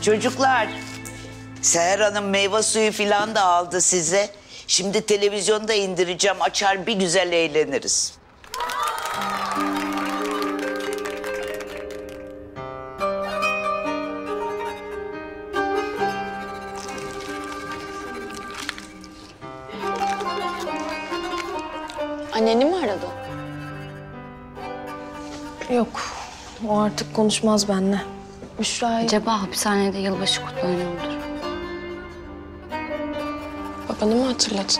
Çocuklar, Seher Hanım meyve suyu filan da aldı size. Şimdi televizyonda indireceğim, açar bir güzel eğleniriz. Anneni mi aradı? Yok, o artık konuşmaz benimle. Büşra'yı... Acaba hapishanede yılbaşı kutlanıyor mudur? Babanı mı hatırladın?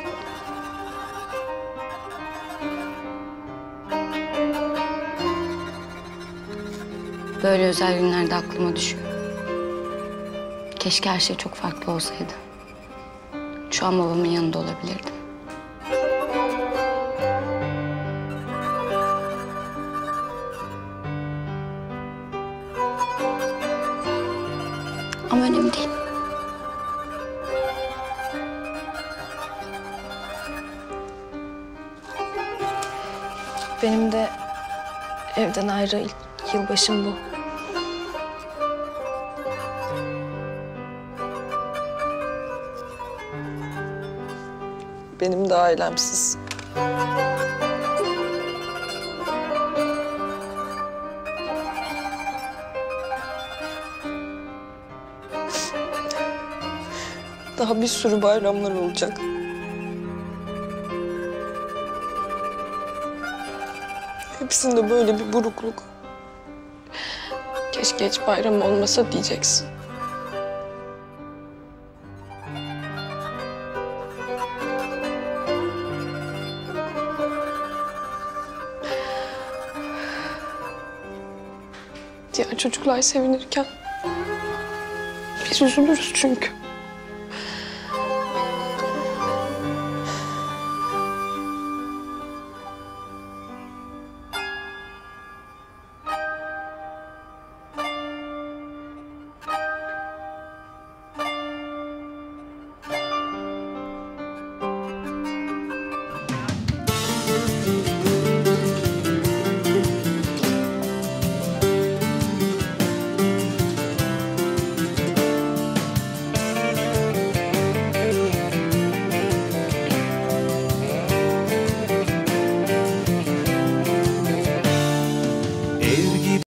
Böyle özel günlerde aklıma düşüyor. Keşke her şey çok farklı olsaydı. Şu an babamın yanında olabilirdim. Ama önemli değil. Benim de evden ayrı ilk yılbaşım bu. Benim de ailemsiz. Daha bir sürü bayramlar olacak. Hepsinde böyle bir burukluk. Keşke hiç bayram olmasa diyeceksin. Diğer çocuklar sevinirken biz üzülürüz çünkü.